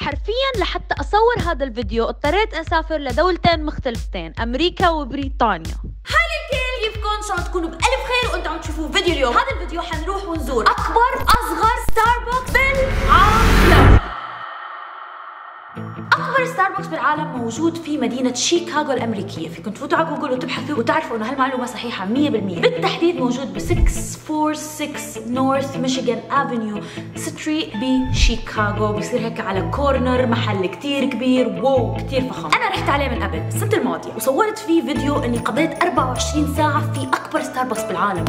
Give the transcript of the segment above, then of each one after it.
حرفيا لحتى أصور هذا الفيديو اضطريت أسافر لدولتين مختلفتين، أمريكا وبريطانيا. هاي الكل كيفكم؟ ان شاء الله تكونوا بألف خير وانتم عم تشوفوا فيديو اليوم. هذا الفيديو حنروح ونزور أكبر أصغر ستاربكس بالعالم. أكبر ستاربكس بالعالم موجود في مدينة شيكاغو الأمريكية. فيكم تفوتوا على جوجل وتبحثوا وتعرفوا إنه هالمعلومة صحيحة 100%. بالتحديد موجود ب 646 نورث ميشيغان افنيو ستريت بشيكاغو. بصير هيك على كورنر، محل كتير كبير، واو كتير فخم. أنا رحت عليه من قبل السنة الماضية وصورت فيه فيديو إني قضيت 24 ساعة في أكبر ستاربكس بالعالم.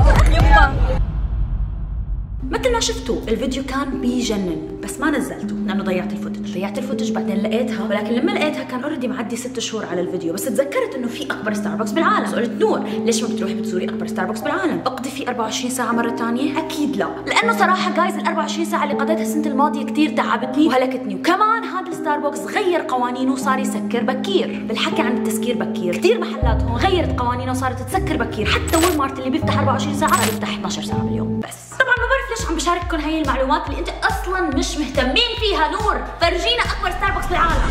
مثل ما شفتوا الفيديو كان بيجنن، بس ما نزلته لانه ضيعت الفوتج بعدين لقيتها، ولكن لما لقيتها كان اوريدي معدي 6 شهور على الفيديو. بس تذكرت انه في اكبر ستاربكس بالعالم. قلت نور ليش ما بتروحي بتزوري اكبر ستاربكس بالعالم؟ اقضي فيه 24 ساعه مره ثانيه؟ اكيد لا، لانه صراحه جايز ال 24 ساعه اللي قضيتها السنه الماضيه كثير تعبتني وهلكتني. وكمان هذا الستاربكس غير قوانينه وصار يسكر بكير. بالحكي عن التسكير بكير، كثير محلات هون غيرت قوانينه وصارت تسكر بكير. حتى وول مارت اللي بيفتح 24 ساعه صار يفتح 12 ساعه باليوم. بس طبعا ما بعرف ليش عم بشارككم هي المعلومات اللي انت اصلا مش مهتمين فيها. نور فرجينا اكبر ستاربكس بالعالم.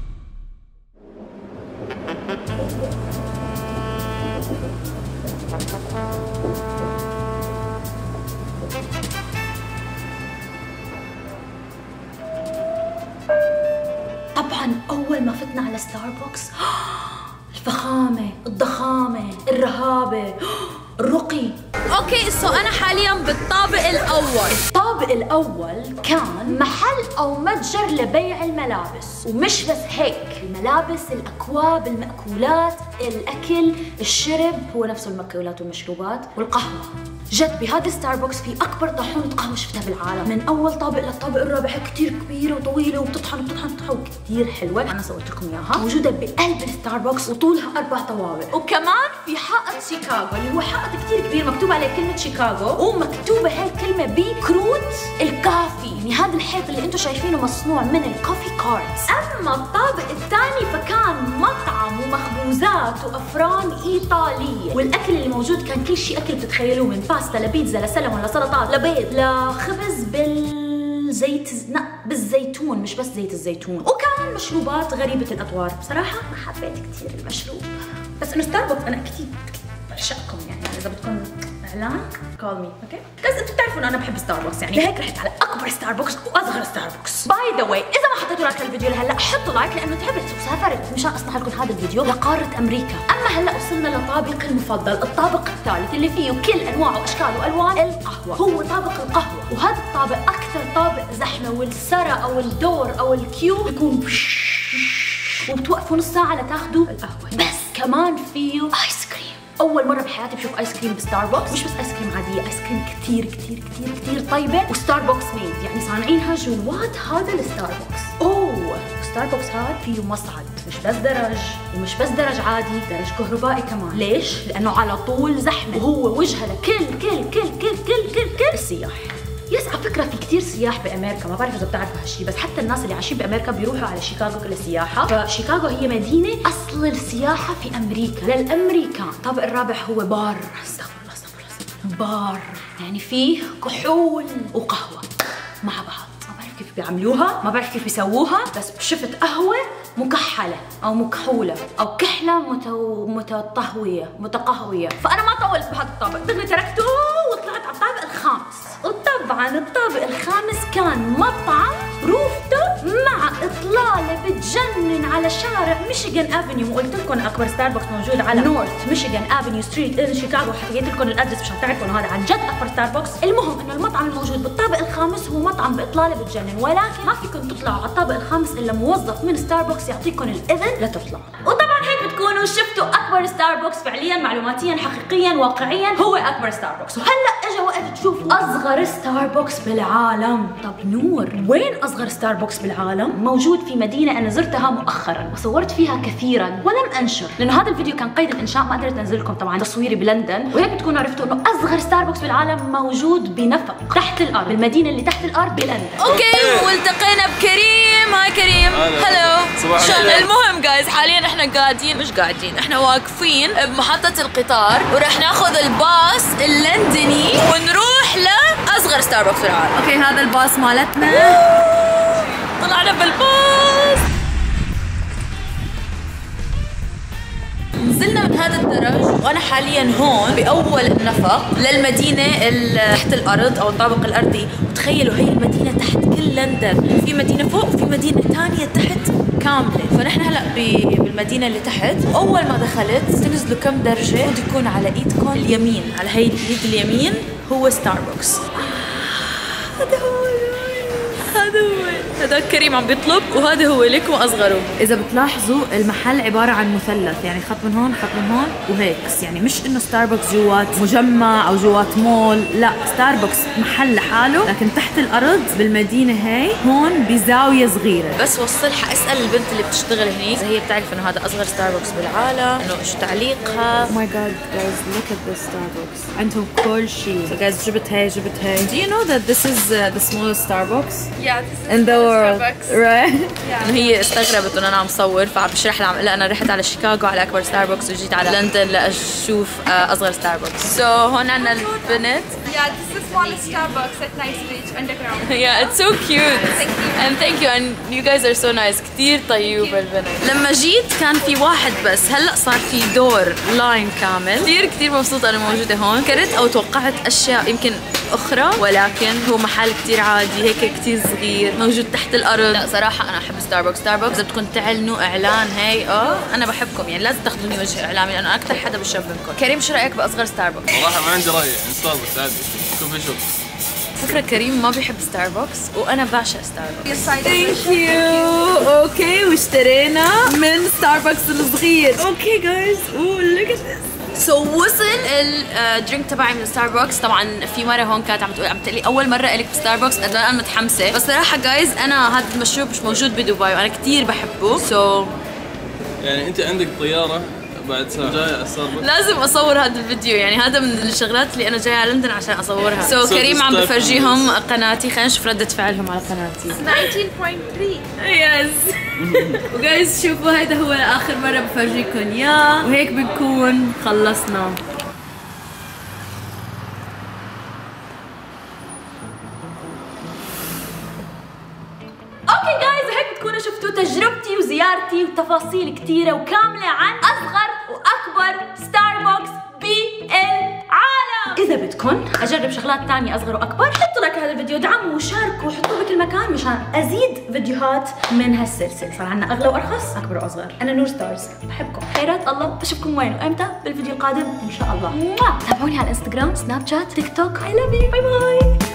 طبعا اول ما فتنا على ستاربكس الفخامه، الضخامه، الرهابه، الرقي. اوكي انا حاليا بالطابق الاول. الطابق الاول كان محل او متجر لبيع الملابس، ومش بس هيك، الملابس، الاكواب، المأكولات، الاكل، الشرب، هو نفسه المأكولات والمشروبات والقهوه. جد بهذا ستاربكس في اكبر طاحونه قهوه شفتها بالعالم. من اول طابق للطابق الرابع كثير كبيره وطويله وبتطحن وكثير حلوه. انا صورت لكم اياها، موجوده بقلب الستاربكس وطولها 4 طوابق. وكمان في حائط شيكاغو اللي هو حائط كثير كبير مكتوب عليه كلمه شيكاغو، ومكتوبه هاي الكلمه بكروت الكافي. يعني هذا الحيط اللي انتم شايفينه مصنوع من الكوفي كاردز. اما الطابق الثاني فكان مطعم ومخبوزات وافران ايطاليه، والاكل اللي موجود كان كل شيء اكل بتتخيلوه، من باستا لبيتزا لسلمون لسلطات لبيض لخبز بالزيتون، مش بس زيت الزيتون، وكمان مشروبات غريبه الاطوار. بصراحه ما حبيت كثير المشروب، بس انه ستاربكس انا اكيد بعشقكم. يعني اذا بدكم اعلان كول مي، اوكي؟ بس انتم بتعرفوا انه انا بحب ستاربكس، يعني لهيك رحت على اكبر ستاربكس واصغر ستاربكس. باي ذا واي، اذا ما حطيتوا لايك للفيديو لهلا حطوا لايك، لانه تعبت وسافرت مشان اصنع لكم هذا الفيديو لقاره امريكا. اما هلا وصلنا لطابق المفضل، الطابق الثالث اللي فيه كل انواع واشكال والوان القهوه. هو طابق القهوه، وهذا الطابق اكثر طابق زحمه، والسرا او الدور او الكيو بيكون وبتوقفوا نص ساعه لتاخذوا القهوه. بس كمان فيه ايس كريم. اول مره بحياتي بشوف ايس كريم بستاربكس، مش بس ايس كريم عاديه، ايس كريم كثير كثير كثير كثير طيبه وستاربكس ميد، يعني صانعينها جوات هذا الستاربكس. ستاربكس هذا فيه مصعد، مش بس درج، ومش بس درج عادي، درج كهربائي كمان. ليش؟ لانه على طول زحمه، وهو وجهه لكل كل كل كل كل كل كل السياح. يس على فكره في كثير سياح بامريكا، ما بعرف اذا بتعرفوا هالشيء، بس حتى الناس اللي عايشين بامريكا بيروحوا على شيكاغو للسياحه. فشيكاغو هي مدينه اصل السياحه في امريكا للامريكان. الطابق الرابع هو بار، استغفر الله بار، يعني فيه كحول وقهوه مع بعض. ما بعرف كيف بيعملوها، ما بعرف كيف بيسووها، بس شفت قهوه مكحله او مكحوله او كحله متقهويه. فانا ما طولت بهذا الطابق، دغري تركته وطلعت على الطابق الخامس. وطبعا الطابق الخامس كان مطعم روفتوب مع اطلاله بتجنن على شارع ميشيغان افنيو. وقلت لكم اكبر ستاربكس موجود على نورث ميشيغان افنيو ستريت ان شيكاغو، حكيت لكم الادرس مشان تعرفوا انه هذا عن جد اكبر ستاربكس. المهم انه المطعم الموجود بالطابق الخامس هو مطعم باطلاله بتجنن، ولكن ما فيكم تطلعوا على الطابق الخامس الا موظف من ستاربكس يعطيكم الاذن لتطلعوا. وطبعا هيك بتكونوا شفتوا اكبر ستاربكس فعليا، معلوماتيا، حقيقيا، واقعيا هو اكبر ستاربكس. وهلا اجى وقت تشوفوا اصغر ستاربكس بالعالم. طب نور، وين اصغر ستاربكس بالعالم؟ موجود في مدينه انا زرتها مؤخرا وصورت فيها كثيرا ولم انشر، لانه هذا الفيديو كان قيد الانشاء، ما قدرت انزل لكم طبعا تصويري بلندن. وهيك بتكونوا عرفتوا انه اصغر ستاربكس بالعالم موجود بنفق تحت الارض، بالمدينه اللي تحت الارض بلندن. اوكي، والتقينا بكريم. هاي كريم. هلو. المهم جايز حاليا احنا احنا واقفين بمحطه القطار، وراح ناخذ الباص اللندني ونروح لاصغر ستاربكس في العالم. اوكي هذا الباص مالتنا. طلعنا بالباص. هذا الدرج وانا حاليا هون باول النفق للمدينه تحت الارض او الطابق الارضي. وتخيلوا هي المدينه تحت كل لندن، في مدينه فوق وفي مدينه ثانيه تحت كامله. فنحن هلا بالمدينه اللي تحت. اول ما دخلت تنزلوا كم درجه المفروض يكون على ايدكم اليمين، على هي الايد اليمين هو ستاربكس. هذا هو، هذا كريم عم بيطلب وهذا هو لكم اصغره. اذا بتلاحظوا المحل عباره عن مثلث، يعني خط من هون خط من هون وهيك، يعني مش انه ستاربكس جوات مجمع او جوات مول، لا ستاربكس محل لحاله لكن تحت الارض بالمدينه هي هون بزاويه صغيره. بس وصل حاسال البنت اللي بتشتغل هنيك اذا هي بتعرف انه هذا اصغر ستاربكس بالعالم، انه ايش تعليقها. او ماي جاد جايز لوك ات ذس ستاربكس، عندهم كل شيء. So guys جبت هي جبت هي. Do you know that this is the smallest Starbucks in the world, right? هي استغربت انه انا عم صور، فعم بشرح لها، عم قلها انا رحت على شيكاغو على اكبر ستاربكس وجيت على لندن لاشوف اصغر ستاربكس. So هون عندنا البنت. Yeah, this is the smallest Starbucks at Knightsbridge Underground. Yeah, it's so cute. Thank you and you guys are so nice. كثير طيوبة البنت. لما جيت كان في واحد بس، هلا صار في دور لاين كامل. كثير مبسوطة انا موجودة هون. فكرت او توقعت اشياء يمكن اخرى، ولكن هو محل كثير عادي هيك، كثير صغير موجود تحت الارض. لا صراحه انا احب ستاربكس. اذا بدكم تعلنوا اعلان هي انا بحبكم، يعني لازم تاخذوني وجه اعلامي لانه اكثر حدا بشرب منكم. كريم شو رايك باصغر ستاربكس؟ صراحه ما عندي راي، ستاربكس عادي كوفي شوب. فكرة كريم ما بيحب ستاربكس وانا بعشق ستاربكس. ثانك يو. اوكي واشترينا من ستاربكس الصغير. اوكي جايز لوك ات ذس. وصل الدرينك تبعي من ستاربكس. طبعا في مره هون كانت عم تقول لي اول مره الك بستاربكس، انا متحمسه. بس صراحه جايز انا هذا المشروب مش موجود بدبي وانا كثير بحبه. يعني انت عندك طياره بعد ساعه جايه على ستاربكس، لازم اصور هذا الفيديو. يعني هذا من الشغلات اللي انا جايه على لندن عشان اصورها. كريم عم بفرجيهم قناتي، خلينا نشوف رده فعلهم على قناتي. 19.3 يس. وجايز شوفوا هيدا هو اخر مره بفرجيكم اياه، وهيك بنكون خلصنا. اوكي جايز، هيك بتكونوا شفتوا تجربتي وزيارتي وتفاصيل كثيرة وكاملة عن أصغر وأكبر ستاربكس بالعالم. إذا بدكم أجرب شغلات ثانية أصغر وأكبر، حطوا لايك هذا الفيديو، دعموا وشاركوا وحطوه بكل مكان مشان أزيد فيديوهات من هالسلسلة. صار عنا أغلى وأرخص، أكبر وأصغر. أنا نور ستارز، بحبكم. خيرات الله، بشوفكم وين وإمتى بالفيديو القادم إن شاء الله. تابعوني على الانستغرام، سناب شات، تيك توك. I love you. باي باي.